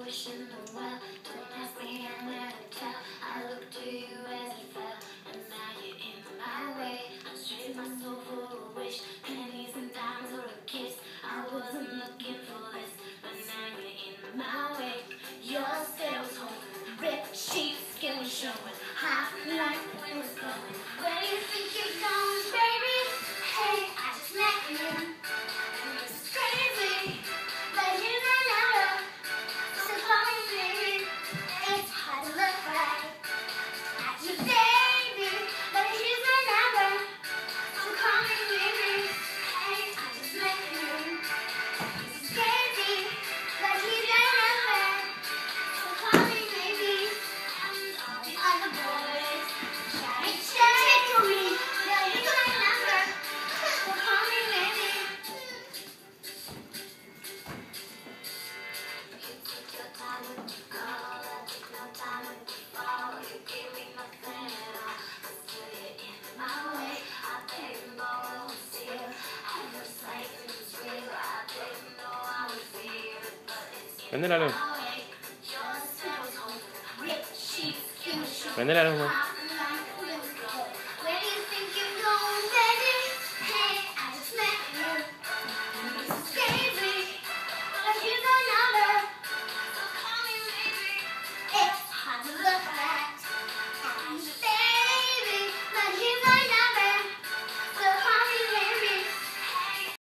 wishing them well. Don't ask me, I'll never tell. I looked to you as you fell, and now you're in my way. I traded my soul for a wish, pennies and dimes or a kiss. I wasn't looking for this, but now you're in my way. Your stare was holding, ripped sheets, skin was showing, hot like wind was blowing. Where do you think you're going, baby? Hey, I just met you. This is crazy, but here's my number. So call me baby. It's hard to look right at you, baby, but here's my number. So call me baby. Hey, I just met you. This is crazy, but here's my number. So call me baby. And all the other boys try to tickle me. Now here's my number. So call me baby. You took your time when you call, I took no time when you fall. You gave me nothing at all, but still you're in my way. I didn't know it was real, I was like it was real. I didn't know I would feel it, but it's in 맨날 하는 my way. Your stare was holding, ripped sheets, skin was showing. 맨날 하는 거.